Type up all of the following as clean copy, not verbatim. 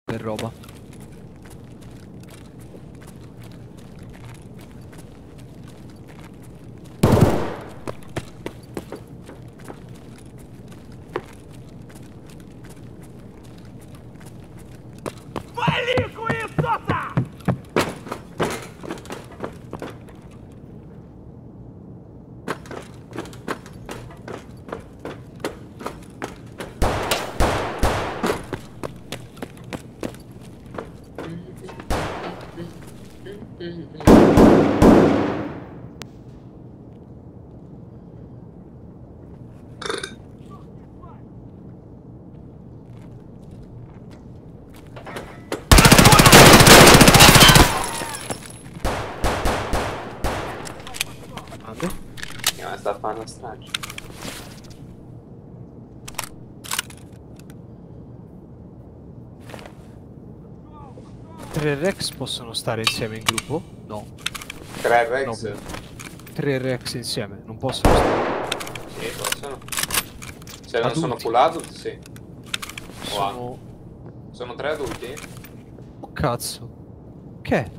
per roba. Sta a fare una strage. Tre Rex possono stare insieme in gruppo? No. 3 Rex? No, 3 Rex insieme, non possono stare. Sì, possono. Se non Adulti. sono full adult, sì. Sono... Sono 3 adulti? Oh cazzo. Che?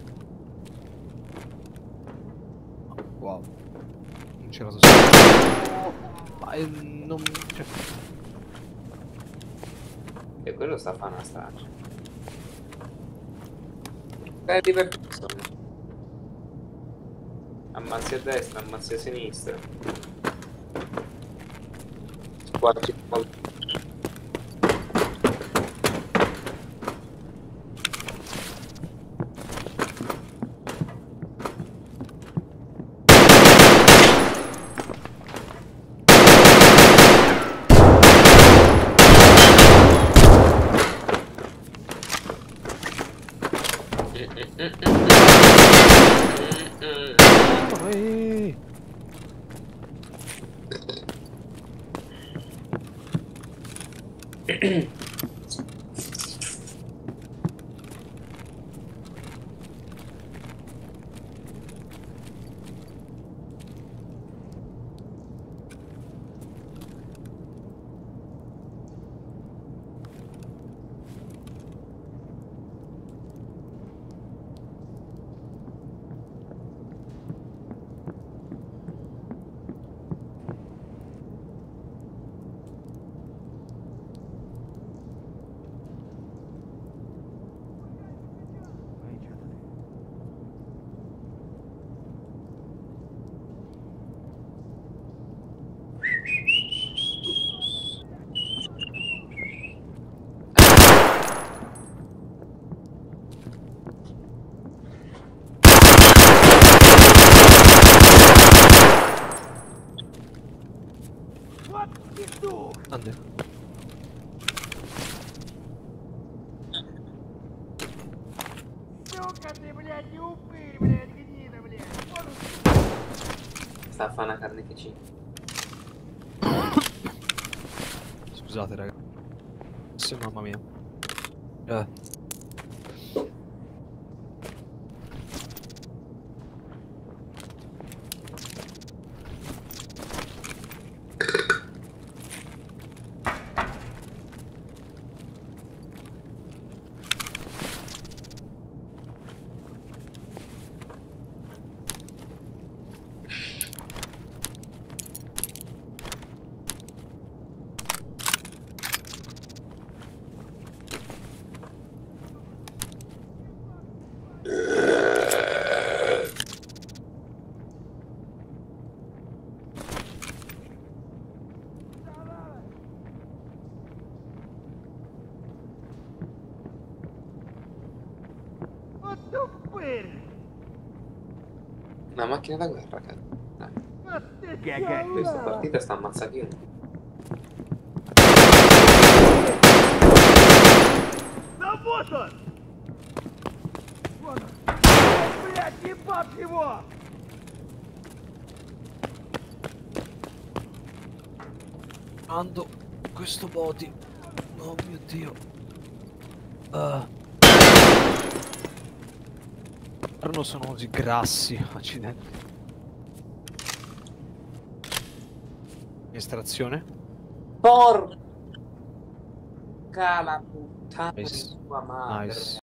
Wow. Non c'era so. Ma non... Cioè... E quello sta a fare una strage. È divertito. Ammazzi a destra, ammazzi a sinistra. Squarci. Ande. Сука ты, блядь, не упырь, блядь, гнида, блядь. Sta a fare una carne che ci. Scusate raga. Sì, mamma mia. Вот тупырь. Una macchina da guerra, cazzo. Вот ты, Questa partita sta ammazzando. Да вот он! Вон он! Блядь, ебать его! Ando questo body. Oh mio Dio. Non sono così grassi, accidenti. Estrazione. Porca Porca la puttana di Nice. tua madre. Nice.